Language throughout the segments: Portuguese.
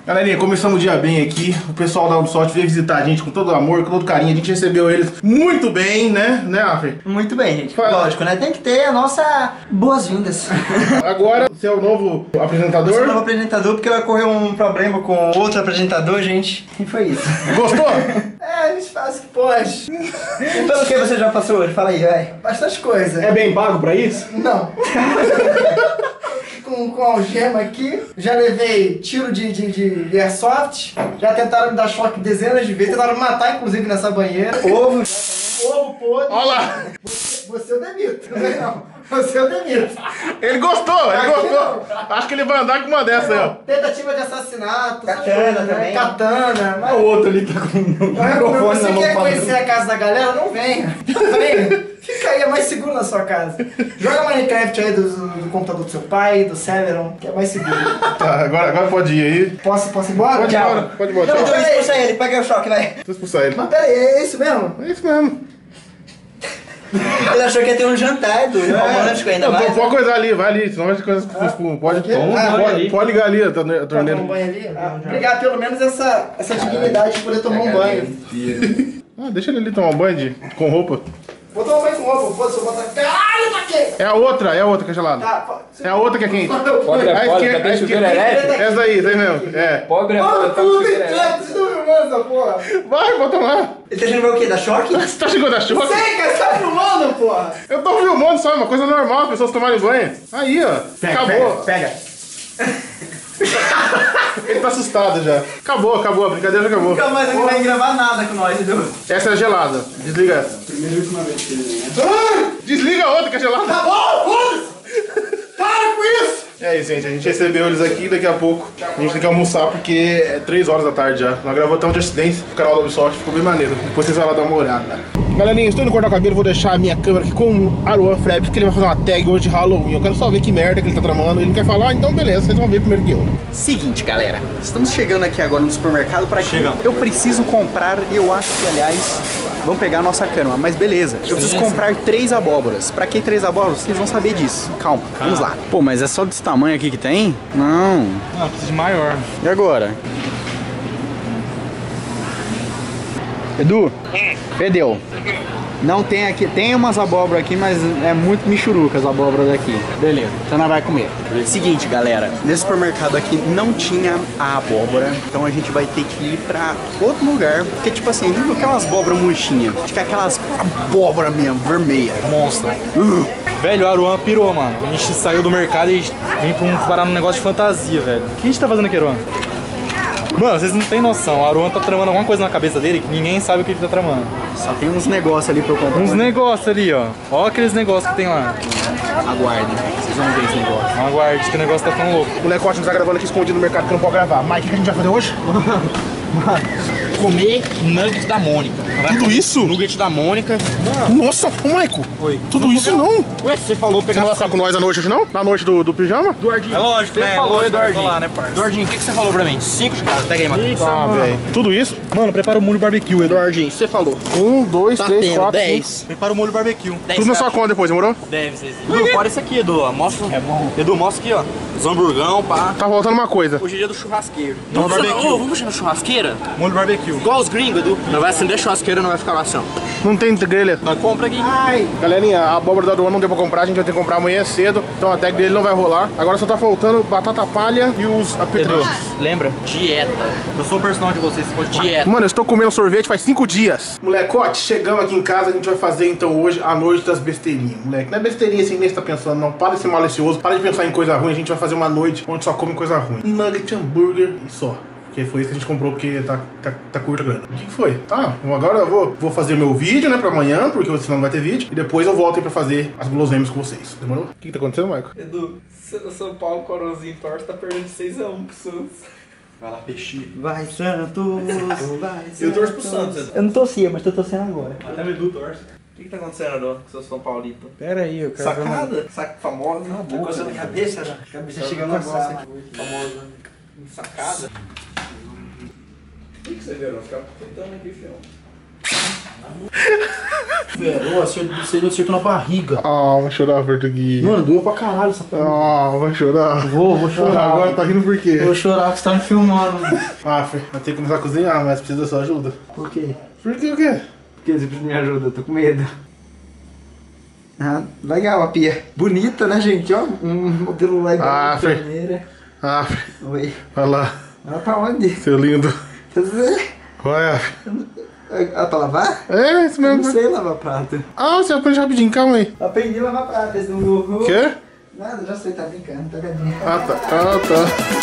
Galerinha, começamos o dia bem aqui. O pessoal da Ubisoft veio visitar a gente com todo amor, com todo carinho. A gente recebeu eles muito bem, né? Né, Afri? Muito bem, gente. Lógico, né? Tem que ter a nossa boas-vindas. Agora, você é o novo apresentador? Eu sou o novo apresentador porque ocorreu um problema com outro apresentador, gente. E foi isso. Gostou? A gente faz o que pode. E pelo que você já passou hoje? Fala aí, vai. Bastante coisa. É bem pago pra isso? Não. Com algema aqui, já levei tiro de airsoft, já tentaram me dar choque dezenas de vezes, tentaram me matar inclusive nessa banheira. Ovo podre. Olha lá! Você eu demito, não. Você eu demito. Ele gostou, ele gostou. Acho que ele vai andar com uma dessa aí, ó. Tentativa de assassinato, Katana também. Katana. Mas... O outro ali tá com o microfone Você na mão. quer conhecer a casa da galera? Não venha. Venha. Fica aí, é mais seguro na sua casa. Joga Minecraft aí do computador do seu pai, do Severon, que é mais seguro. Tá, agora pode ir aí. Posso ir embora? Pode ir embora, pode ir embora. Não, Tchau. então expulsa ele, pega o choque, vai. Deixa eu expulsar ele. Mas pera aí, é isso mesmo? É isso mesmo. Ele achou que ia ter um jantar do romântico ainda Não, mais. pode coisar ali, vai ali, senão as coisas pode ligar ali a Tomar torneira. um banho ali? Obrigado, pelo menos essa dignidade de poder tomar um banho. Deixa ele ali tomar um banho com roupa. Vou tomar um banho com roupa, foda-se, eu vou botar... Caralho, tá quente! É a outra que é gelada. Tá, É a outra que é quente. Pobre é foda, já tem chuveiro elétrico? Essa aí mesmo. É. Pobre é foda, tá com chuveiro elétrico. Vocês estão filmando essa porra? Vai, bota lá. Ele tá achando que vai o quê? Dar choque? Você tá chegando da chuva? Sei, cara, você tá filmando, porra! Eu tô filmando só, uma coisa normal, as pessoas tomarem banho. Aí, ó. Acabou. Pega. Ele tá assustado já. Acabou, a brincadeira já acabou. Nunca mais ele vai gravar nada com nós, entendeu? Essa é gelada. Desliga essa. Primeira e última vez que ele vem. Desliga a outra que é gelada. Tá bom, foda-se! Para com isso! É isso, gente. A gente recebeu eles aqui daqui a pouco. A gente tem que almoçar porque é 3 horas da tarde já. Nós gravamos até um Just Dance no canal da Ubisoft, ficou bem maneiro. Depois vocês vão lá dar uma olhada. Galerinha, estou indo cortar o cabelo, vou deixar a minha câmera aqui com o Aruan Flaps, porque ele vai fazer uma tag hoje de Halloween. Eu quero só ver que merda que ele tá tramando. Ele não quer falar, então beleza, vocês vão ver primeiro que eu. Seguinte, galera, estamos chegando aqui agora no supermercado para que eu preciso comprar, eu acho que, aliás, vamos pegar a nossa cama, mas beleza. Eu preciso comprar 3 abóboras. Pra que 3 abóboras? Vocês vão saber disso. Calma, vamos lá. Pô, mas é só desse tamanho aqui que tem? Não. Não, precisa de maior. E agora? Edu? Perdeu. Não tem aqui, tem umas abóboras aqui, mas é muito michuruca as abóboras daqui. Beleza, então nós vai comer. Seguinte, galera, nesse supermercado aqui não tinha a abóbora, então a gente vai ter que ir pra outro lugar, porque tipo assim, não aquelas abóboras murchinhas, acho que é aquelas abóbora mesmo, vermelha. Monstro. Velho, o Aruan pirou, mano. A gente saiu do mercado e vem parar num negócio de fantasia, velho. O que a gente tá fazendo aqui, Aruan? Mano, vocês não tem noção. O Aruan tá tramando alguma coisa na cabeça dele que ninguém sabe o que ele tá tramando. Só tem uns negócios ali pra eu comprar. Uns negócios ali, ó. Ó aqueles negócios que tem lá. Aguardem, vocês vão ver esse negócio. Aguarde, que o negócio tá ficando louco. O Molecote não tá gravando aqui escondido no mercado que não pode gravar. Mas o que a gente vai fazer hoje? Comer nuggets da Mônica. Tudo isso? Nuggets da Mônica. Nossa, ô Maico. Oi. Tudo isso não? Ué, você falou Você pegar... não vai ficar com nós à noite hoje não? Na noite do pijama? Eduardinho. É lógico, Você né? falou, Lógico, Eduardinho. vai falar, né, parça? Eduardinho, o que você falou pra mim? 5 chocadas. Pega aí, mano. Ah, velho. Tudo isso? Mano, prepara o molho barbecue, Edu. Eduardinho, você falou. 1, 2, Tá 3, tendo 4, 10. Prepara o molho barbecue. 10 Tudo na sua conta depois, demorou? Deve ser. Edu, olha isso aqui, Edu. Ó. Mostra. É bom. Edu, mostra aqui, ó. Os hamburgão, pá. Tá faltando uma coisa. Hoje é dia do churrasqueiro. Vamos Vamos, barbecue. vamos mexer na churrasqueira? Molho barbecue. Igual os gringos, Edu. Não vai acender a churrasqueira, não vai ficar lá assim, ó. Não tem grelha. Nós compra aqui. Galerinha, a abóbora da Aruan não deu pra comprar, a gente vai ter que comprar amanhã cedo. Então a tag dele não vai rolar. Agora só tá faltando batata palha e os Edu, apetrechos. lembra? Dieta. Eu sou o personal de vocês, você pode comer. Dieta. Mano, eu estou comendo sorvete faz 5 dias. Molecote, chegamos aqui em casa, a gente vai fazer então hoje a noite das besteirinhas. Moleque, não é besteirinha assim nem você tá pensando, não. Para de ser malicioso, para de pensar em coisa ruim. A gente vai fazer uma noite onde só come coisa ruim. Nugget, hambúrguer e só. Porque foi isso que a gente comprou, porque tá curta a grana. O que foi? Tá, agora eu vou fazer meu vídeo, né, pra amanhã, porque senão não vai ter vídeo. E depois eu volto aí pra fazer as guloseimas com vocês. Demorou? O que tá acontecendo, Michael? Edu, o São Paulo Corozinho torce, tá perdendo de 6 a 1 pro Santos. Vai lá, peixe. Vai, Santos, vai, Santos. Eu torço pro Santos, Edu. Eu não torcia, mas tô torcendo agora. Até o Edu torce. O que tá acontecendo, Edu, com seus São Paulito? Pera aí, eu quero ver uma... Sacada? Saca famosa? Tá coçando a cabeça, né? A cabeça chegando na sala. Famosa. Sacada? O que você viu? Ficar tentando aqui, filho. Velho, você acertou na barriga. Ah, vai chorar, português. Mano, doeu pra caralho essa porra. Ah, vai chorar. Vou chorar. Agora tá rindo por quê? Vou chorar que você tá me filmando. Ah, Fê, vai ter que começar a cozinhar, mas precisa da sua ajuda. Por quê? Por que o quê? Porque você me ajuda, eu tô com medo. Ah, legal a pia. Bonita, né, gente? Ó, um modelo legal. Ah, Fê. Torneira. Ah, Fê, Oi. vai lá, Vai pra onde? seu lindo. Quer dizer, Vai, Fê. pra lavar? É, isso Eu mesmo. não sei lavar prato. Ah, você aprende rapidinho, calma aí. Aprendi a lavar prato, esse não... Quê? Nada, já sei, tá brincando, tá gadinho. Ah, tá. Ah, tá.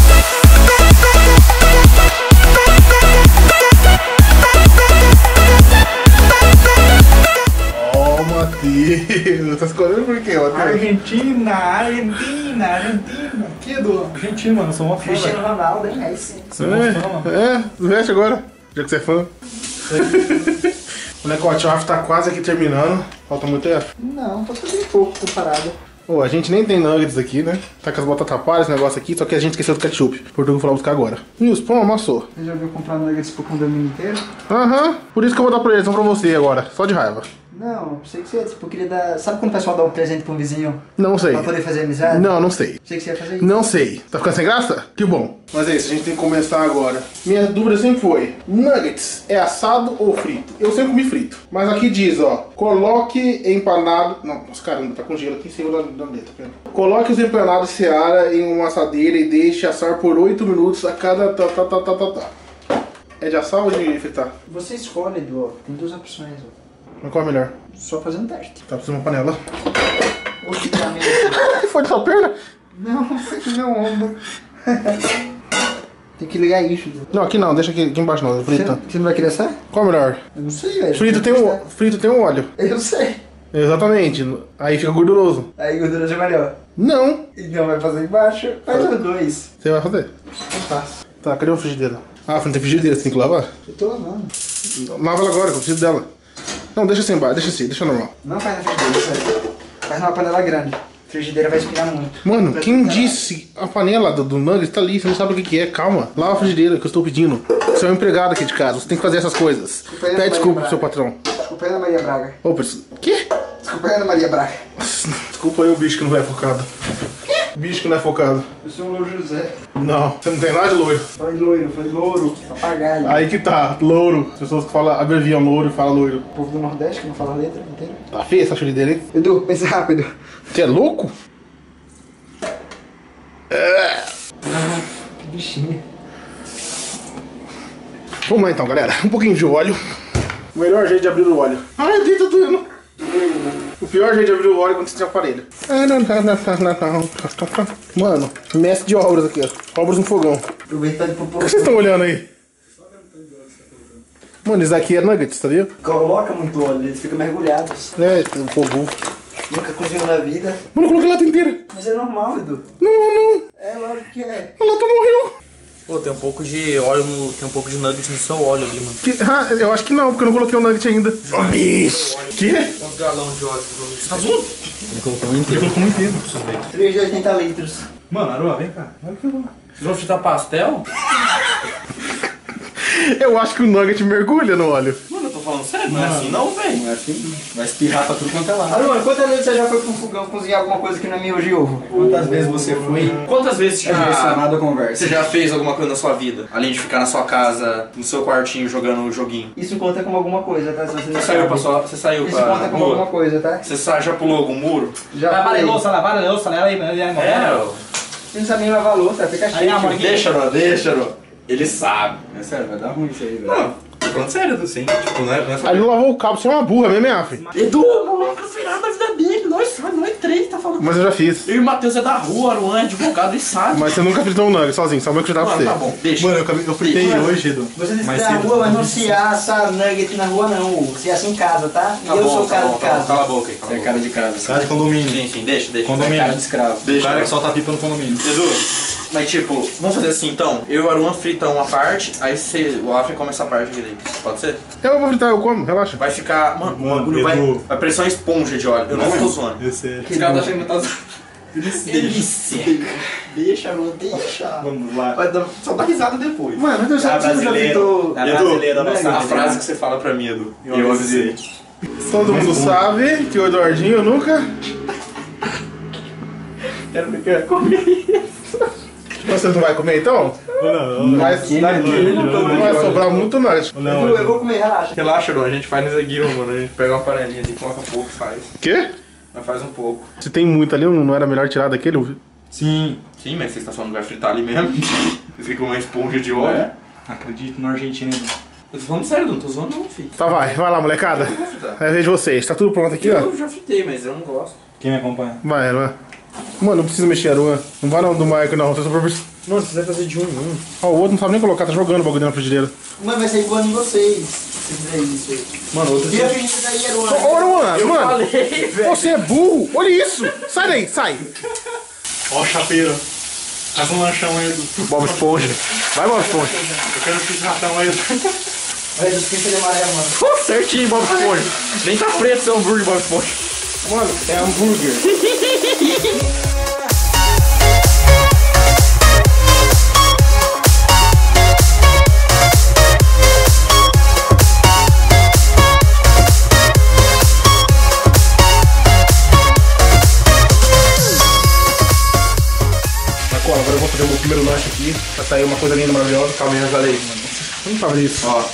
Oh, Matheus. Tá escolhendo por quê, Matheus? Argentina. Que do Argentina, mano. Eu sou uma fã, Cristiano velho. Ronaldo, hein? Aí sim. Veste agora, já que você é fã. Molecote, o Rafa tá quase aqui terminando. Falta muito tempo. Não, posso fazer pouco, tô parado. Ô, a gente nem tem nuggets aqui, né? Tá com as batatas palha, esse negócio aqui, só que a gente esqueceu do ketchup. Portugal falou buscar agora. Nilson, pô, amassou. Você já viu comprar nuggets pro condomínio inteiro? Aham, por isso que eu vou dar pra eles, não pra você agora, só de raiva. Não, pensei que você ia, tipo, eu queria dar... Sabe quando o pessoal dá um presente pra um vizinho? Não sei. Pra poder fazer amizade? Não, não sei. Pensei que você ia fazer isso. Não sei. Tá ficando sem graça? Que bom. Mas é isso, a gente tem que começar agora. Minha dúvida sempre foi, nuggets é assado ou frito? Eu sempre comi frito. Mas aqui diz, ó, coloque empanado... Não, nossa, caramba, tá com gelo aqui em cima da letra. Pera. Coloque os empanados Seara em uma assadeira e deixe assar por 8 minutos a cada... É de assar ou de fritar? Você escolhe, Edu, tem duas opções, ó. Mas qual é melhor? Só fazendo teste. Tá precisando de uma panela. Ou fritamento. Foi de sua perna? Não, foi aqui meu ombro. Tem que ligar isso, Edu. Não, aqui não, deixa aqui embaixo não, frita. Você não vai querer assar? Qual é melhor? Eu não sei, velho. Frito tem um óleo. Eu sei. Exatamente, aí fica gorduroso. Aí gordura é melhor. Não, Então vai fazer embaixo. Faz os dois. você vai fazer. Eu faço. Tá, cadê a frigideira? Ah, não tem frigideira, você tem que lavar? Eu tô lavando. Lava ela agora, que eu preciso dela. Não, deixa assim embaixo, deixa assim, deixa normal. Não faz na frigideira, sério. Faz numa panela grande. A frigideira vai espinhar muito. Mano, quem disse a panela do nuggets tá ali, você não sabe o que é, calma. Lava a frigideira que eu estou pedindo. Você é um empregado aqui de casa, você tem que fazer essas coisas. aí, Pede desculpa pro Maria seu patrão. Desculpa aí, Ana Maria Braga. Ô, quê? Desculpa aí, Ana Maria Braga. Desculpa aí o bicho que não é focado. Bicho que não é focado. Eu sou o Louro José. Não, você não tem nada de loiro. Falei loiro, falei louro. Papagaio. Aí que tá, louro. As pessoas que falam, abreviam louro e falam loiro. O povo do Nordeste que não fala a letra inteira. Tá feia essa frigideira, hein? Edu, pensa rápido. Você é louco? Que bichinho. Vamos lá então, galera. Um pouquinho de óleo. O melhor jeito de abrir o óleo. Ai, deita doendo. O pior jeito de abrir o óleo é quando você tem aparelho. Mano, mestre de obras aqui, ó. Obras no fogão. Aproveitando pro O que povo. vocês estão olhando aí? Mano, isso aqui é nuggets, sabia? Coloca muito óleo, eles ficam mergulhados. É, o fogo. Nunca cozinhou na vida. Mano, eu coloquei a lata inteira. Mas é normal, Edu. Não. É, lógico que é. A lata morreu. Pô, tem um pouco de óleo no. Tem um pouco de nuggets no seu óleo ali, mano. Eu acho que não, porque eu não coloquei o nugget ainda. Ô, bicho. Que? Uns galões de óleo. Você tá zoando? Ele colocou um inteiro. 3 de 80 litros. Mano, Aruan, vem cá. Olha que eu vou. Vocês vão fritar pastel? Eu acho que o nugget mergulha no óleo. Mano, eu tô falando sério, não é assim não, velho. Não é assim. Vai espirrar pra tudo quanto é lado. Aruan, quantas vezes você já foi pro fogão cozinhar alguma coisa que não é miojo de ovo? Quantas vezes você foi Quantas vezes você direcionado à conversa? Você já fez alguma coisa na sua vida? Além de ficar na sua casa, no seu quartinho, jogando um joguinho. Isso conta como alguma coisa, tá? Se você não Você saiu sabe. pra sua. Você saiu Isso pra conta como alguma rua? coisa, tá? Você já pulou algum muro? Já Vai, falei. louça lá, aí, Você não sabe nem lavar louça, fica Aí, chique. amor, Deixa, Ro. Ele sabe. É sério, vai dar ruim isso aí, velho. Não, tô falando sério, assim. Tipo, não é só... Aí ele não lavou o cabo, você é uma burra mesmo, hein, Aff? Edu, o moleque virado da vida dele. Nós três, tá falando. Mas eu já fiz. Eu e o Matheus é da rua, Aruan é advogado e sabe. Mas você nunca fritou um nugget sozinho, só o meu que eu dava pra Mano, você. tá bom, deixa. Mano, eu fritei hoje, Edu. Você disse Mais que na cedo, rua, mas não né? se assa nugget na rua não. Se assa em casa, tá? E Tá eu bom, sou o cara de Cala casa. a boca aí, cala Você a é boca. cara de casa. Cara de condomínio. Sim, deixa. Condomínio. Cara de escravo. O cara que solta a pipa no condomínio. Edu, mas tipo, vamos fazer assim então. Eu e o Aruan frita uma parte, aí o Afri come essa parte aqui dentro. Pode ser? Eu vou fritar, eu como, relaxa. Vai ficar. Mano, o bagulho Edu. vai parecer uma esponja de óleo. Eu não tô zoando. Eu sei. Esse cara tá achando que tá zoando. Delícia. Deixa, mano, deixa. Vamos lá. Só dá risada depois. Mano, eu já Brasileiro. Edu, nossa a frase que você fala pra mim, Edu. Eu avisei. Todo mundo sabe que o Eduardinho nunca... Quero comer. Você não vai comer então? Não. Mas não vai sobrar muito não. Eu vou comer, relaxa. Relaxa, Edu, a gente faz nesse aqui, mano. A gente pega uma panelinha ali, coloca pouco e faz. Quê? Mas faz um pouco. Se tem muito ali, não era melhor tirar daquele? Sim, mas você está falando que vai fritar ali mesmo? Você fica com uma esponja de óleo. Acredito no argentino. Eu tô falando sério, não tô zoando não, filho. Tá, vai lá, molecada. Eu vou fritar. É a vez de vocês. Tá tudo pronto aqui, ó? Eu já fritei, mas eu não gosto. Quem me acompanha? Vai. Mano, não precisa mexer a Aruan. Não vai não do Maico, não. Você só professor. Mano, você vai fazer de um em um. Ó, o outro não sabe nem colocar, tá jogando o bagulho na frigideira. Mano, vai sair igual em vocês. Se fizer isso aí. Mano, outro Vira a frigida daí, Aruan. Ô, Aruan, mano. falei, velho. Você é burro. Olha isso. Sai daí, sai. Ó o chapeiro. Faz um lanchão aí, Edu. Bob Esponja. Vai, Bob Esponja. Eu quero um ratão aí, Edu. Olha, esquenta de amarelo, mano. Certinho, Bob Esponja. Nem tá preto seu hambúrguer, Bob Esponja. Mano, é hambúrguer. Agora eu vou fazer o meu primeiro lanche aqui. Vai sair uma coisa linda, maravilhosa. Calma aí, olha aí, mano. Eu não tava nisso. Ó.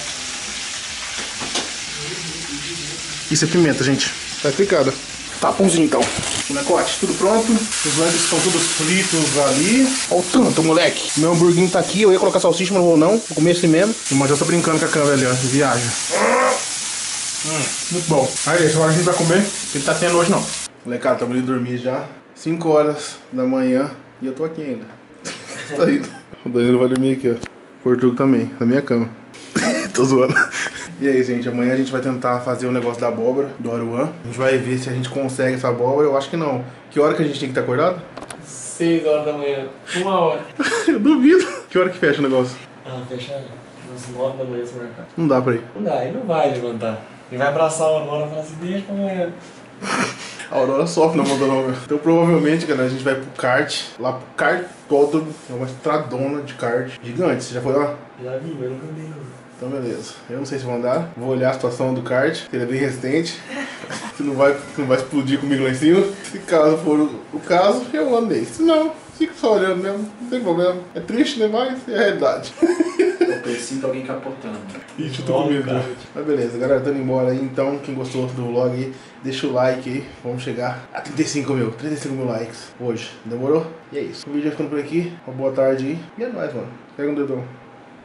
Isso é pimenta, gente. Tá explicado. Tá pãozinho então. Molecote, tudo pronto. Os lanches estão todos fritos ali. Olha o tanto, moleque. Meu hamburguinho tá aqui. Eu ia colocar salsicha, mas não vou não. Vou comer assim mesmo. Mas eu tô brincando com a câmera ali, ó. Viaja. Muito bom. Aí, gente, agora a gente vai comer. Ele tá tendo hoje não. Molecada, estamos indo dormir já. 5 horas da manhã. E eu tô aqui ainda. Tá indo. O Danilo vai dormir aqui, ó. O Portugal também, na minha cama. Tô zoando. E aí, gente, amanhã a gente vai tentar fazer o negócio da abóbora, do Aruan. A gente vai ver se a gente consegue essa abóbora. Eu acho que não. Que hora que a gente tem que estar acordado? 6 horas da manhã. 1 hora. Eu duvido. Que hora que fecha o negócio? Ah, fecha às 9 da manhã esse mercado. Não dá pra ir. Não dá, ele não vai levantar. Ele vai abraçar a Aurora e falar assim, deixa pra amanhã. A Aurora sofre na mão do nome. Então provavelmente, galera, a gente vai pro kart. Lá pro kartódromo. É uma estradona de kart gigante. Você já foi lá? Já vi, mas nunca andei não. Então beleza. Eu não sei se vou andar. Vou olhar a situação do kart, que ele é bem resistente. Se não vai explodir comigo lá em cima. Se caso for o caso, eu andei. Se não, fico só olhando mesmo. Não tem problema. É triste, né? Mas é a realidade. Eu sinto alguém capotando. Ixi, eu tô com medo. Mas beleza, galera, tô indo embora aí. Então, quem gostou do vlog aí, deixa o like aí. Vamos chegar a 35 mil likes hoje. Demorou? E é isso. O vídeo vai ficando por aqui. Uma boa tarde aí. E é nóis, mano. Pega um dedão.